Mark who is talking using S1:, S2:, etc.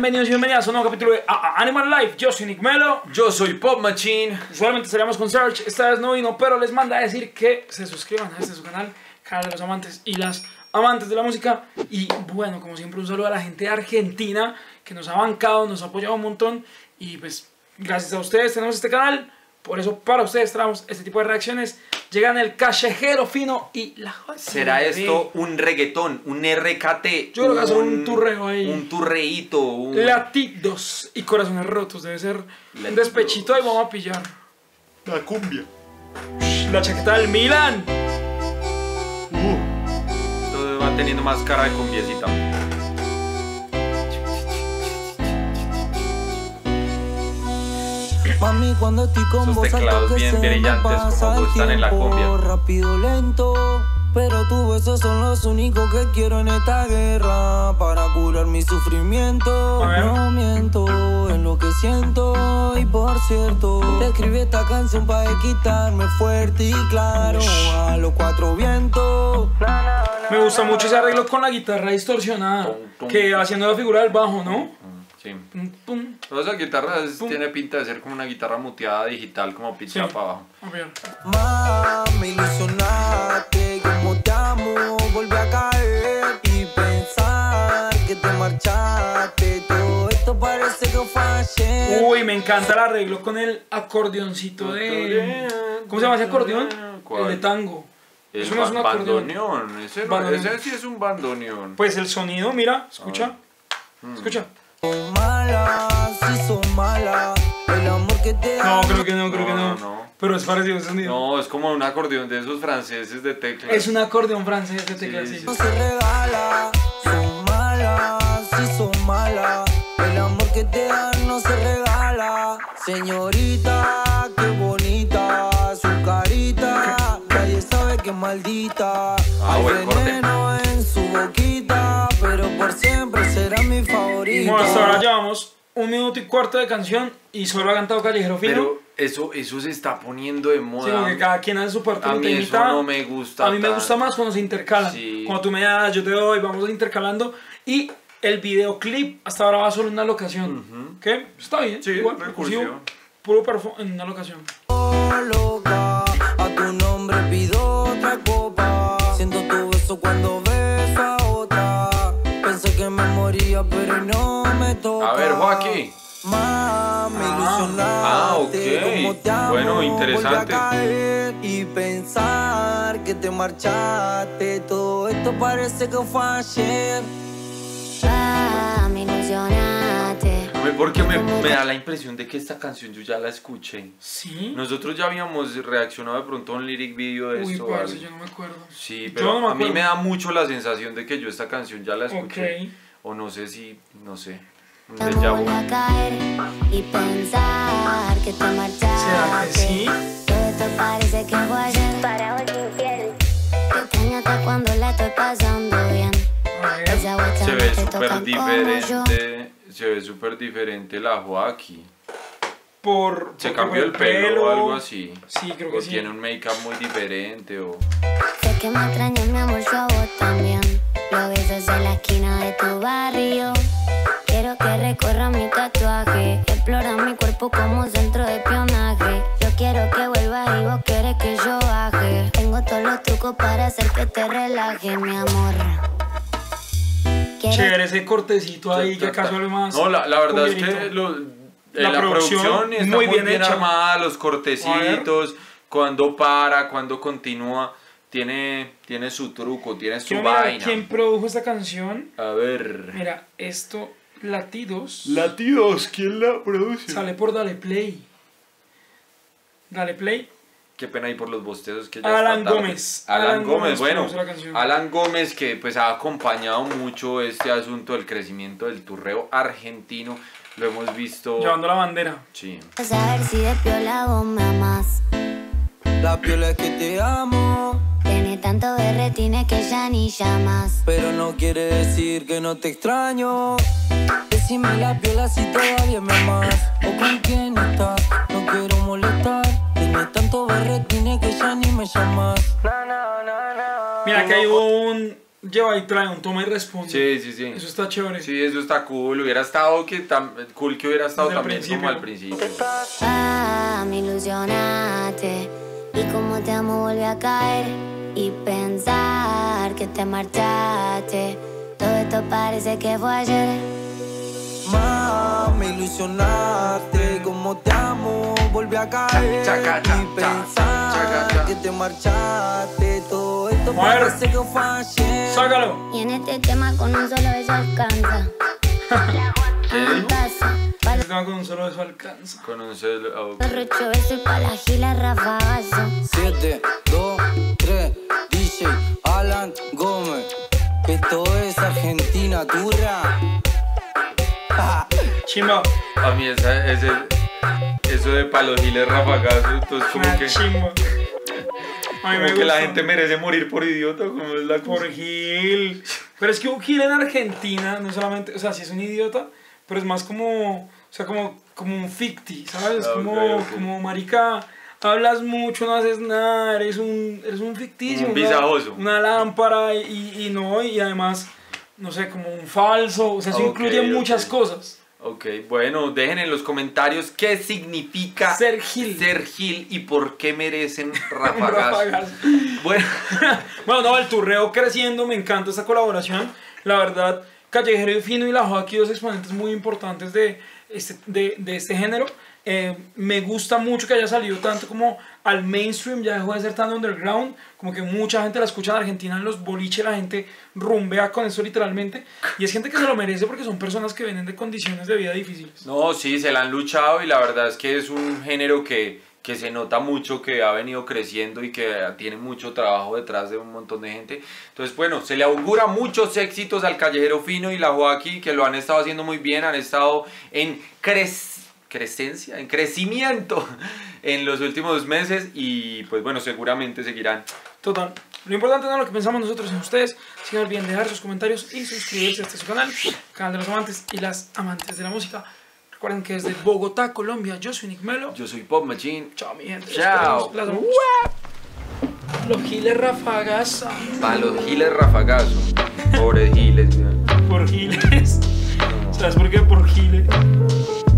S1: bienvenidos y bienvenidas a un nuevo capítulo de Animal Life. Yo soy Nick Melo.
S2: Yo soy Pop Machine.
S1: Usualmente estaríamos con Search, esta vez no vino, pero les manda a decir que se suscriban a este su canal, canal de los amantes y las amantes de la música. Y bueno, como siempre, un saludo a la gente de Argentina que nos ha bancado, nos ha apoyado un montón. Y pues, gracias a ustedes tenemos este canal. Por eso, para ustedes traemos este tipo de reacciones. Llegan el Callejero Fino y la JB.
S2: ¿Será esto un reggaetón, un RKT?
S1: Yo creo que hacer un turreo ahí.
S2: Un turreíto.
S1: Latidos y corazones rotos. Debe ser
S2: Latidos.
S1: Un despechito y vamos a pillar.
S2: La cumbia.
S1: La chaqueta del Milan.
S2: Todo va teniendo más cara de cumbiecita.
S3: Mami, cuando estoy con
S2: Esos
S3: vos,
S2: teclados
S3: alto que
S2: bien
S3: se me
S2: brillantes
S3: pasa
S2: como
S3: el
S2: gustan en la
S3: tiempo,
S2: cumbia.
S3: rápido, lento, pero tus besos son los únicos que quiero en esta guerra para curar mi sufrimiento.
S1: A ver.
S3: No miento en lo que siento y por cierto, te escribí esta canción para quitarme fuerte y claro a los cuatro vientos.
S1: Me gusta mucho ese arreglo con la guitarra distorsionada.
S2: Tum, tum.
S1: Que haciendo la figura del bajo, ¿no?
S2: Sí.
S1: Pum, pum.
S2: Toda esa guitarra
S1: Pum.
S2: tiene pinta de ser como una guitarra muteada digital, como pinchada
S1: Sí.
S2: para abajo.
S1: A ver.
S3: Me ilusionaste, como te amo, volví a caer y pensar que te marchaste. Todo esto parece que fue ayer.
S1: Uy, me encanta el arreglo con el acordeoncito de... ¿Cómo se llama ese acordeón?
S2: ¿Cuál?
S1: El de tango.
S2: El
S1: Eso no es un acordeón.
S2: bandoneón. Ese
S1: Bandoneón.
S2: sí es un bandoneón.
S1: Pues el sonido, mira, escucha. Escucha.
S3: Son malas, sí son malas. El amor que te
S1: No,
S3: amo.
S1: creo que no.
S2: No.
S1: Pero es parecido ese sonido.
S2: No, es como un acordeón de esos franceses de teclas.
S1: Es un acordeón francés de teclas,
S2: Sí,
S1: sí.
S3: No se regala, son malas, sí son malas. El amor que te dan no se regala. Señorita, qué bonita, su carita. Nadie sabe que es maldita. Hay
S2: buen corte.
S3: veneno en su boquita, pero por siempre será mi favorita.
S1: Bueno, hasta ahora llevamos 1 minuto y cuarto de canción y solo ha cantado Callejero Fino.
S2: Pero eso se está poniendo de
S1: Sí,
S2: moda.
S1: porque cada quien hace su parte.
S2: A
S1: no
S2: mí
S1: te
S2: eso
S1: imita.
S2: no me gusta
S1: A mí me
S2: tanto.
S1: gusta más cuando se intercalan.
S2: Sí.
S1: Cuando tú me das, yo te doy, vamos intercalando. Y el videoclip hasta ahora va solo en una locación. ¿Qué? Está bien.
S2: Sí,
S1: igual,
S2: recursivo.
S1: Puro en una locación.
S3: Loca, a tu nombre pido otra copa. Siento tu beso cuando beso a otra. Pensé que me moría, pero no me toca.
S2: A ver, Joaquín.
S3: Mami, ilusionaste,
S2: ok.
S3: como te amo,
S2: Bueno, interesante.
S3: volví a caer y pensar que te marchaste. Todo esto parece que fue ayer.
S4: Me ilusionaste.
S2: A mí porque me da la impresión de que esta canción yo ya la escuché.
S1: Sí.
S2: Nosotros ya habíamos reaccionado de pronto a un lyric video de
S1: Uy,
S2: esto.
S1: parce,
S2: ¿vale?
S1: yo no me acuerdo.
S2: Sí,
S1: Yo
S2: pero
S1: no me
S2: a mí
S1: acuerdo.
S2: me da mucho la sensación de que yo esta canción ya la escuché.
S1: Ok.
S2: O no sé si, no sé. Un
S4: Te
S2: déjà vu.
S4: vuelvo a caer y pensar que te marchaste.
S1: ¿Será que sí?
S4: Todo esto parece que fue ayer. Para hoy infiel. Te extraño hasta cuando la estoy pasando bien.
S1: A ver.
S4: Esa vuelta
S2: Se
S4: no
S2: ve
S4: te
S2: súper
S4: tocan como yo.
S2: diferente. Se ve súper diferente la Joaquín.
S1: porque
S2: Se cambió
S1: por
S2: el pelo o algo así.
S1: Sí, creo que
S2: O
S1: sí.
S2: tiene un make-up muy diferente o...
S4: Sé que me extrañas, mi amor, yo a vos también. Lo besos en la esquina de tu barrio. Quiero que recorra mi tatuaje. Explora mi cuerpo como centro de espionaje. Yo quiero que vuelvas y vos quieres que yo baje. Tengo todos los trucos para hacer que te relajes, mi amor. Quiero
S1: Chévere ese cortecito ahí que acaso lo más.
S2: No, la verdad es que
S1: cumbiarito.
S2: la producción está
S1: muy
S2: muy
S1: bien
S2: bien
S1: hecha.
S2: armada, los cortecitos, cuando para, cuando continúa, tiene su truco, tiene su
S1: Quiero mirar
S2: vaina.
S1: quién produjo esta canción.
S2: A ver.
S1: Mira, esto, Latidos,
S2: Latidos, ¿quién la produce?
S1: sale por Dale Play. Dale Play.
S2: Qué pena ahí por los bostezos que ya
S1: Alan
S2: está tarde.
S1: Gómez.
S2: Alan
S1: Alan
S2: Gómez,
S1: Gómez
S2: bueno,
S1: produce la canción.
S2: Alan Gómez que pues ha acompañado mucho este asunto del crecimiento del turreo argentino. Lo hemos visto.
S1: Llevando la bandera.
S2: Sí.
S4: saber si de piola vos me amás.
S3: La piola es que te amo,
S4: Tiene tanto berretines que ya ni llamas.
S3: pero no quiere decir que no te extraño. Decime la piola si todavía me amas o con quién estás. No quiero molestar. Tienes tanto berretines que ya ni me llamas.
S1: Mira que hay un lleva y trae, un toma y responde.
S2: Sí, sí, sí.
S1: Eso está chévere.
S2: Sí, eso está cool. Hubiera estado cool que hubiera estado
S1: Desde el
S2: también
S1: principio.
S2: como al principio.
S4: Me ilusionaste y como te amo volví a caer y pensar que te marchaste. Todo esto parece que fue ayer.
S3: Me ilusionaste, como te amo, volví a caer
S2: Chaca, cha,
S3: y pensar
S2: chaca, cha.
S3: que te marchaste. Todo esto
S1: A ver.
S3: parece que fue ayer.
S1: Sácalo.
S4: Y en este tema con un solo beso alcanza. Taza, para
S1: Este tema con un solo beso alcanza.
S2: Con un celo.
S4: los 8 besos y pa' la gila rafagazo.
S3: 7, 2, 3, DJ Alan Gómez. Esto es Argentina, turra.
S1: Chimba.
S2: A mí eso de palos giles rafagazos, entonces como
S1: Una
S2: que,
S1: chimba. A mí me
S2: como que la
S1: gusta.
S2: gente merece morir por idiota, como es la cosa.
S1: Por Gil. Pero es que un Gil en Argentina, no solamente, o sea, sí es un idiota, pero es más como, o sea, como un ficti, ¿sabes?
S2: Ah,
S1: Como,
S2: ok.
S1: como marica, hablas mucho, no haces nada, eres un ficticio.
S2: Un visajoso.
S1: Una lámpara y no, y además, no sé, como un falso, o sea, eso
S2: Ok,
S1: incluye muchas
S2: ok.
S1: cosas.
S2: Ok, bueno, dejen en los comentarios qué significa
S1: Ser Gil.
S2: ser Gil y por qué merecen rafagazos.
S1: Rafagazo.
S2: Bueno,
S1: Bueno, no, el turreo creciendo, me encanta esta colaboración. La verdad, Callejero y Fino y La Joa, aquí dos exponentes muy importantes de este género. Me gusta mucho que haya salido tanto como al mainstream, ya dejó de ser tan underground, como que mucha gente la escucha en Argentina, en los boliches la gente rumbea con eso literalmente. Y es gente que se lo merece porque son personas que vienen de condiciones de vida difíciles.
S2: no, sí, se la han luchado y la verdad es que es un género que se nota mucho, que ha venido creciendo y que tiene mucho trabajo detrás de un montón de gente. Entonces, bueno, se le augura muchos éxitos al Callejero Fino y La Joaquí, que lo han estado haciendo muy bien, han estado en en crecimiento en los últimos meses y pues bueno, seguramente seguirán.
S1: Total. Lo importante no es lo que pensamos nosotros en ustedes. Si no olviden dejar sus comentarios y suscribirse a este su canal, canal de los amantes y las amantes de la música. Recuerden que desde Bogotá, Colombia, yo soy Nick Melo.
S2: Yo soy Pop Machine.
S1: Chao, mi gente.
S2: Chao.
S1: Las amamos. Los giles rafagaza.
S2: Para los giles rafagazos. Pobres giles.
S1: Por giles. ¿Sabes por qué? Por giles.